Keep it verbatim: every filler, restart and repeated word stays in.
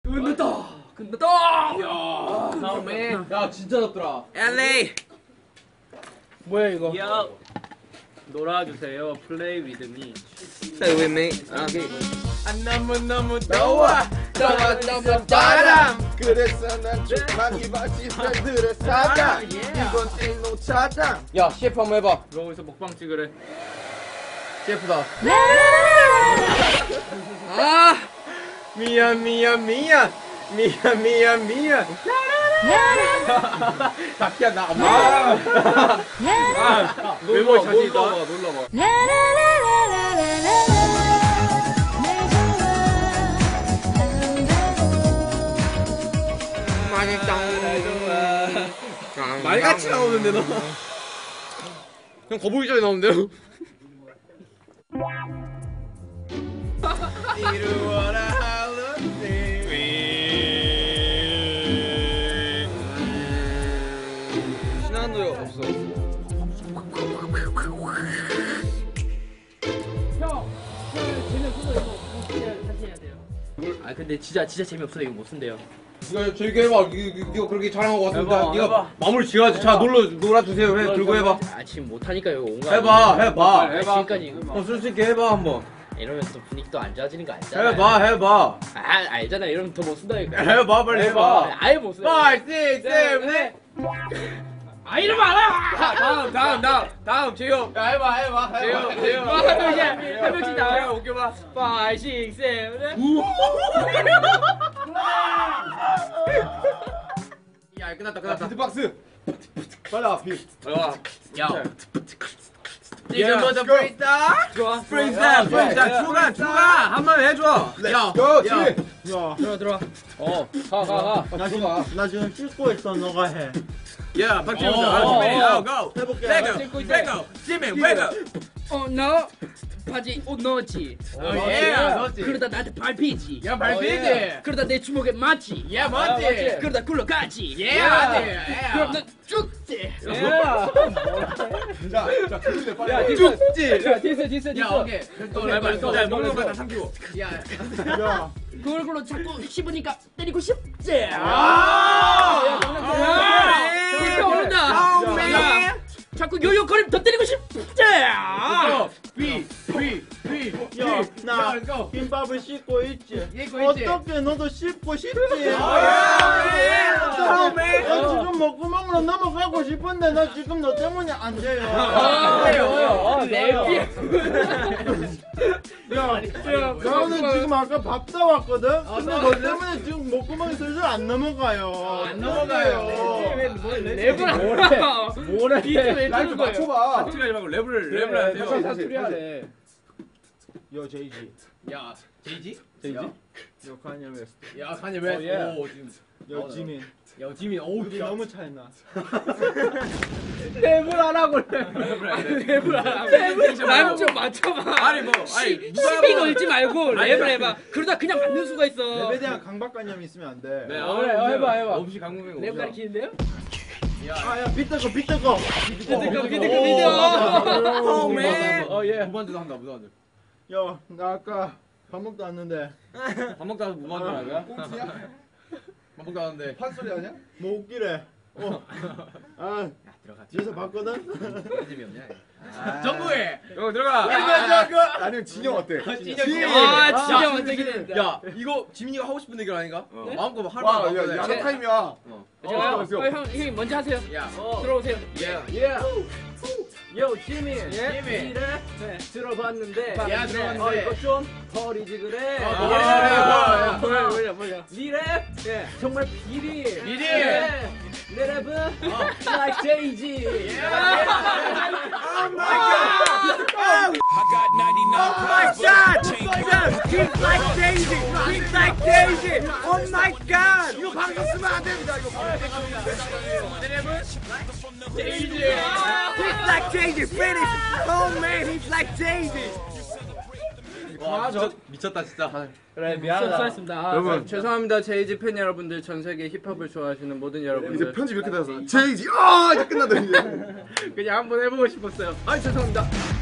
끝났다. 끝났다. 야, 나오네. 야 진짜 덥더라. 엘에이. 뭐야 이거? 야. 놀아주세요. 플레이 위드미. Stay with me. 오케이. 안 너무 너무 더워, 더워, 더워, 바람. 그래서 난 주막이 바지 팬들의 사장. 이건 땡노 차장. 야 셰프 한번 해봐. 너 어디서 먹방 찍으래? 셰프다. 아 미안 미안 미안 미안 미안 미안. 자기야 나 안 아, 놀러 자신이다. 놀러 와 놀러 와. 맛있다. 말같이 나오는데 너. 형 거북이 전에 나오는데요? 이루어라 할런데. 신한도 없어. 아 근데 진짜 진짜 재미없어. 이거 못 쓴대요. 이거 저기 해봐. 이거 그렇게 잘한 거 같으니까 해봐, 네가 해봐. 마무리 지어야지. 자 놀러 놀아주세요. 해 들고 해봐. 아 지금 못하니까 이거 온거 해봐 해봐. 아, 지금까지 어 솔직히 해봐 한번. 이러면 또 분위기 또 안 좋아지는 거 알잖아. 해봐 해봐. 아 알잖아. 이러면 더 못 쓴다 이거. 해봐 빨리 해봐. 아예 못 써. 파이브, 식스, 세븐, 에잇. 아 이러면 안 와. 다음 다음 다음 다음 재용. 야 해봐 해봐 재용 해봐. 재용. 한 명씩 한 명씩 나와. 웃겨봐. 파이브, 식스, 세븐, 에잇. 야 끝났다 끝났다. 비트박스. 빨리 와 비. 야. 지금 먼저 프리스타일. 좋아. 프리스타일 프리스타일 추가 추가 한번 해줘. 야 고 야. 지. 들어와 들어와. 어. 가 가 가. 나 지금 나 지금 씻고 있어. 너가 해. 야 박지훈 어, 아 어, 지민 어. 고 고. 해볼게. 레고 레고 지민 레고. 어 너. 바지 옷 넣었지. 어, 예, 넣었지. 그러다 나한테 밟히지. 야 밟히지. 그러다 내 주먹에 맞지. 야 맞지. 그러다 굴러가지. 예 맞지. 그럼 너 죽지. 자, 자, 그런데 빨리. 와. 죽지. 야 디스 디스 디스. 야 오케이. 또 레벨 또 먹는 거다 삼키고. 야. 야. 그 얼굴로 자꾸 씹으니까 때리고 싶지. 아! 야, 아! 불평 오른다. 아, 야, 자꾸 요요거리면 더 때리고 싶지. 비, 비, 비. 야, 나 let's go. 김밥을 씻고 있지. 씻고 있지. 어떻게 너도 씹고 싶지? 아, 예. 나 지금 먹구멍으로 넘어가고 싶은데 나 지금 너 때문에 안 돼요. 아, 내 야, 나는 지금 아까 밥 사왔거든? 근데 너 때문에 지금 목구멍이 슬슬 안 넘어가요. 안 넘어가요. 랩을 안 뭐래? 비트 왜 나 좀 뜨는 거예요? 맞춰봐. 사투리 하지 말고 랩을 랩을 하세요. 다시, 다시. 사투리 하래. 요 제이지. 야, 제이지? 제이지? 요 카니에 웨스트. 야, 카니 왜? 어, 예. 오, 지금. 요 지민. 야, 지민. 오, 우리 너무 차이나. 랩을 하라고 랩을 하라고. 난좀 맞춰봐. 아니 뭐, 아니 시비 걸지 말고 랩을 해봐. 그러다 그냥 맞는 수가 있어. 랩에 대한 강박관념이 있으면 안 돼. 네, 어, 그래, 어, 해봐, 해봐. 없이 강국민 랩 가르치는데요? 아, 야, 비트 거, 비트 거. 비트 거, 비트 거, 비트 거. 오, 맨. 어, 예. 무반주도 한다, 무반주. 야, 나 아까 밥 먹도 왔는데. 밥 먹다 무반주 하는 거야? 밥 먹다 왔는데. 판소리 아니야? 뭐 웃기래. 어. 아, 뒤에서 봤거든? 관심이 없냐? 정국이! 여기 들어가! 아니면 진영 어때? 진영! 아, 진짜 완전히 된다. 야, 이거 지민이가 하고 싶은 얘기 아닌가? 마음껏 할 와, 말 야, 없거든. 야자 타임이야. 어. 제가요? 어, 어, 형, 형이 먼저 하세요. 야, 들어오세요. 예. 예. 요, 지민. 예? 지민. 네, 들어봤는데. 야, 들어봤는데. 어, 이거 좀 버리지 그래. 어, 어, 버려, 버려, 버려, 버려, 버려. 니 랩? 예. 정말 비리. 비리. 네. 내 랩은 like Jay-Z. Oh my god! I got ninety-nine Oh my god! He's like Daisy! He's like Daisy! Oh my god! 이거 방송 쓰면 안 됩니다. 이거 내 랩은 Daisy! He's like Daisy! Finish! Oh man, he's like Daisy! 와, 저 미쳤다 진짜. 그래, 미안하다. 수고하셨습니다. 여러분 죄송합니다. 제이지 팬 여러분들, 전 세계 힙합을 좋아하시는 모든 여러분들. 이제 편집 이렇게 돼서 제이지. 아, 이제 끝났다 이제. 그냥 한번 해보고 싶었어요. 아 죄송합니다.